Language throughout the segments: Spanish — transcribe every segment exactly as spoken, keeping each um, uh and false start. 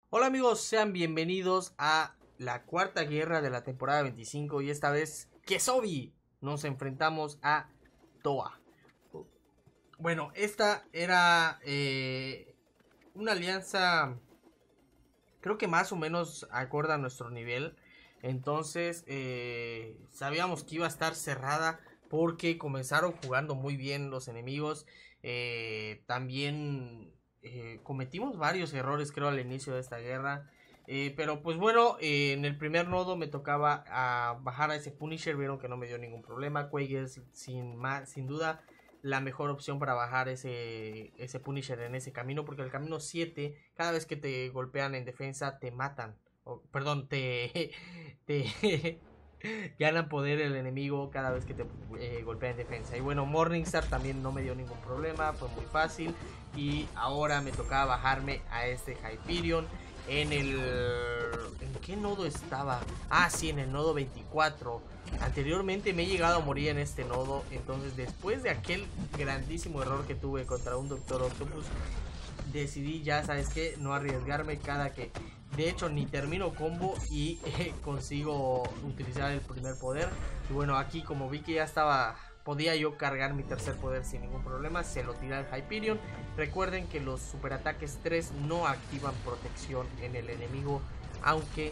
Hola amigos, sean bienvenidos a la cuarta guerra de la temporada veinticinco y esta vez Kesobi nos enfrentamos a Toa. Bueno, esta era eh, una alianza creo que más o menos acorde a nuestro nivel. Entonces eh, sabíamos que iba a estar cerrada porque comenzaron jugando muy bien los enemigos. Eh, también eh, cometimos varios errores creo al inicio de esta guerra. Eh, pero pues bueno, eh, en el primer nodo me tocaba a bajar a ese Punisher. Vieron que no me dio ningún problema. Quake es sin, más, sin duda la mejor opción para bajar ese, ese Punisher en ese camino, porque el camino siete, cada vez que te golpean en defensa, te matan. O, perdón, te, te ganan poder el enemigo cada vez que te eh, golpea en defensa. Y bueno, Morningstar también no me dio ningún problema, fue muy fácil. Y ahora me tocaba bajarme a este Hyperion en el... ¿En qué nodo estaba? Ah, sí, en el nodo veinticuatro. Anteriormente me he llegado a morir en este nodo. Entonces después de aquel grandísimo error que tuve contra un Doctor Octopus, decidí ya, ¿sabes qué? No arriesgarme cada que... De hecho, ni termino combo y eh, consigo utilizar el primer poder. Y bueno, aquí como vi que ya estaba... Podía yo cargar mi tercer poder sin ningún problema. Se lo tira al Hyperion. Recuerden que los superataques tres no activan protección en el enemigo. Aunque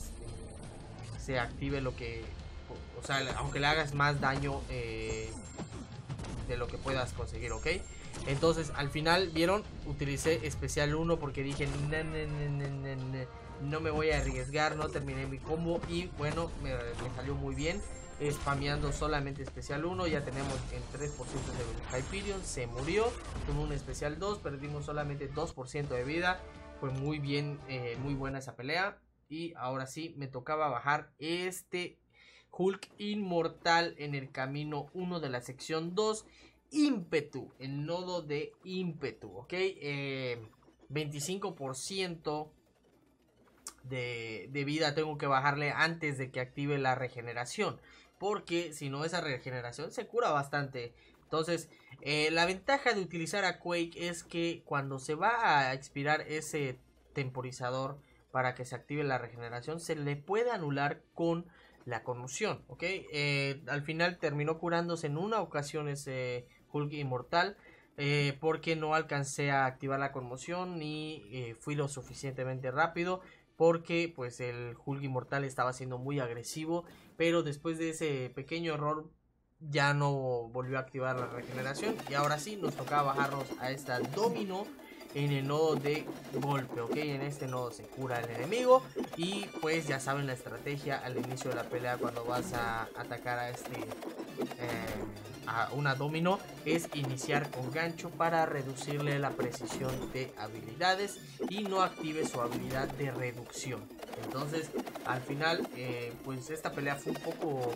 este, se active lo que... O sea, aunque le hagas más daño eh, de lo que puedas conseguir, ¿ok? Entonces, al final, ¿vieron? Utilicé especial uno porque dije, no, no, no, no, no me voy a arriesgar, no terminé mi combo y bueno, me, me salió muy bien. Spameando solamente especial uno, ya tenemos el tres por ciento de Hyperion, se murió. Con un especial dos, perdimos solamente dos por ciento de vida. Fue muy bien, eh, muy buena esa pelea. Y ahora sí, me tocaba bajar este Hulk inmortal en el camino uno de la sección dos. Ímpetu, el nodo de ímpetu, ok. Eh, veinticinco por ciento de, de vida tengo que bajarle antes de que active la regeneración. Porque si no, esa regeneración se cura bastante. Entonces, eh, la ventaja de utilizar a Quake es que cuando se va a expirar ese temporizador para que se active la regeneración, se le puede anular con la conmoción, ¿ok? Eh, al final terminó curándose en una ocasión ese Hulk inmortal. Eh, porque no alcancé a activar la conmoción ni eh, fui lo suficientemente rápido, porque pues el Hulk inmortal estaba siendo muy agresivo, pero después de ese pequeño error ya no volvió a activar la regeneración y ahora sí nos tocaba bajarnos a esta domino en el nodo de golpe, ok. En este nodo se cura el enemigo y pues ya saben la estrategia al inicio de la pelea cuando vas a atacar a este eh, a una domino es iniciar con gancho para reducirle la precisión de habilidades y no active su habilidad de reducción. Entonces al final eh, pues esta pelea fue un poco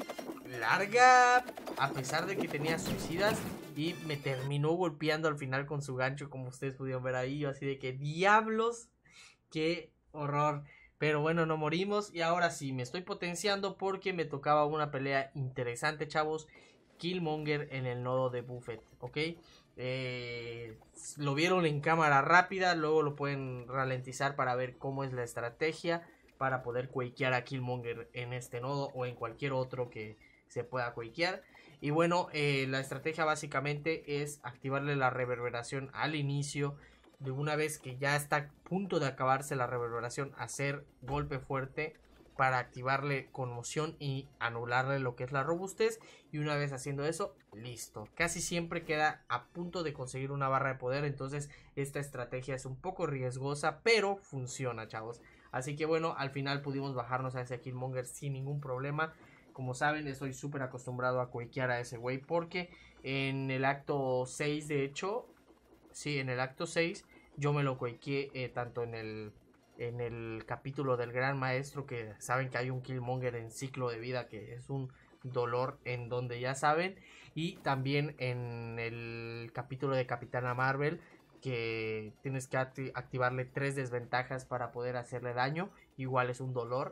larga a pesar de que tenía suicidas y me terminó golpeando al final con su gancho, como ustedes pudieron ver ahí. Yo así de que diablos, qué horror. Pero bueno, no morimos y ahora sí me estoy potenciando porque me tocaba una pelea interesante, chavos. Killmonger en el nodo de Buffett, ¿ok? Eh, lo vieron en cámara rápida, luego lo pueden ralentizar para ver cómo es la estrategia para poder quakear a Killmonger en este nodo o en cualquier otro que se pueda quakear. Y bueno, eh, la estrategia básicamente es activarle la reverberación al inicio. De una vez que ya está a punto de acabarse la reverberación, hacer golpe fuerte para activarle conmoción y anularle lo que es la robustez. Y una vez haciendo eso, listo. Casi siempre queda a punto de conseguir una barra de poder. Entonces esta estrategia es un poco riesgosa, pero funciona, chavos. Así que bueno, al final pudimos bajarnos a ese Killmonger sin ningún problema. Como saben, estoy súper acostumbrado a quakear a ese güey porque en el acto seis, de hecho, sí, en el acto seis yo me lo quakeé eh, tanto en el, en el capítulo del Gran Maestro, que saben que hay un Killmonger en ciclo de vida que es un dolor en donde ya saben, y también en el capítulo de Capitana Marvel, que tienes que acti activarle tres desventajas para poder hacerle daño, igual es un dolor.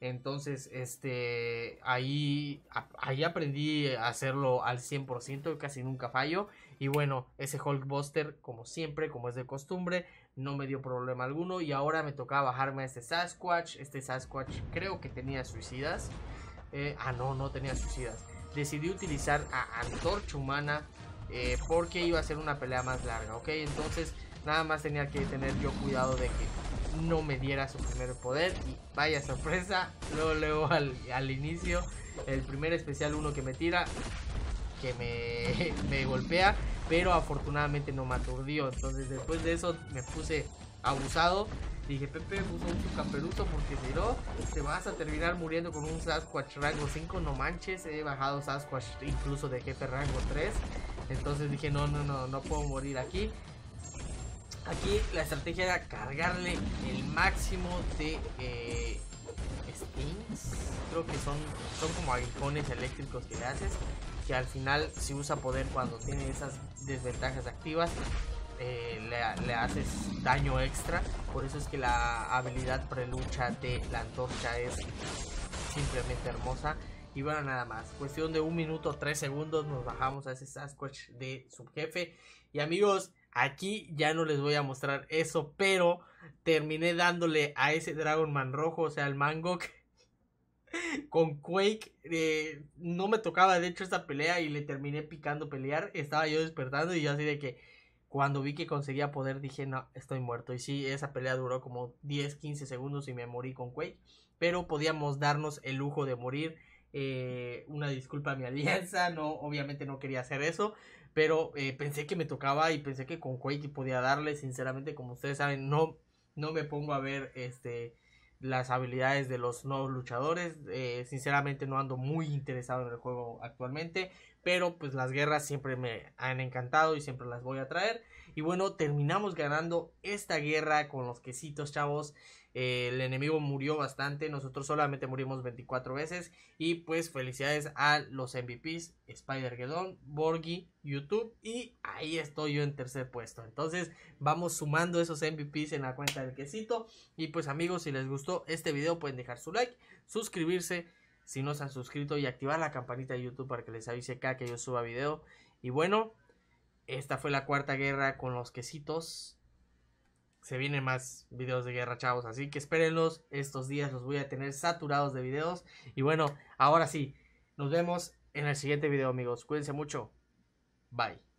Entonces, este, ahí, ahí aprendí a hacerlo al cien por ciento, casi nunca fallo. Y bueno, ese Hulkbuster, como siempre, como es de costumbre, no me dio problema alguno. Y ahora me tocaba bajarme a este Sasquatch. Este Sasquatch creo que tenía suicidas. Eh, ah, no, no tenía suicidas. Decidí utilizar a Antorcha Humana eh, porque iba a ser una pelea más larga, ¿ok? Entonces, nada más tenía que tener yo cuidado de que no me diera su primer poder. Y vaya sorpresa, luego, luego al, al inicio, el primer especial uno que me tira, que me, me golpea, pero afortunadamente no me aturdió. Entonces después de eso me puse abusado. Dije, Pepe, usa un camperuso porque si no, te vas a terminar muriendo con un Sasquatch rango cinco. No manches, he bajado Sasquatch incluso de jefe rango tres. Entonces dije, no, no, no, no puedo morir aquí. Aquí la estrategia era cargarle el máximo de eh, stings. Creo que son, son como aguijones eléctricos que le haces, que al final si usa poder cuando tiene esas desventajas activas, eh, le, le haces daño extra. Por eso es que la habilidad prelucha de la antorcha es simplemente hermosa. Y bueno, nada más, cuestión de un minuto tres segundos nos bajamos a ese Sasquatch de subjefe. Y amigos, aquí ya no les voy a mostrar eso, pero terminé dándole a ese Dragonman rojo, o sea, el Mangok, con Quake. Eh, no me tocaba de hecho esta pelea y le terminé picando pelear. Estaba yo despertando y yo así de que cuando vi que conseguía poder dije, no, estoy muerto. Y sí, esa pelea duró como diez quince segundos y me morí con Quake. Pero podíamos darnos el lujo de morir. Eh, una disculpa a mi alianza, no, obviamente no quería hacer eso, pero eh, pensé que me tocaba y pensé que con Quake podía darle. Sinceramente, como ustedes saben, no, no me pongo a ver este las habilidades de los nuevos luchadores. Eh, sinceramente no ando muy interesado en el juego actualmente, pero pues las guerras siempre me han encantado y siempre las voy a traer. Y bueno, terminamos ganando esta guerra con los quesitos, chavos. Eh, el enemigo murió bastante, nosotros solamente morimos veinticuatro veces. Y pues felicidades a los M V Ps, Spider-Geddon, Borgi, YouTube. Y ahí estoy yo en tercer puesto. Entonces vamos sumando esos M V Ps en la cuenta del quesito. Y pues amigos, si les gustó este video pueden dejar su like, suscribirse si no se han suscrito y activar la campanita de YouTube para que les avise cada que yo suba video. Y bueno, esta fue la cuarta guerra con los quesitos. Se vienen más videos de guerra, chavos, así que espérenlos. Estos días los voy a tener saturados de videos. Y bueno, ahora sí, nos vemos en el siguiente video, amigos. Cuídense mucho. Bye.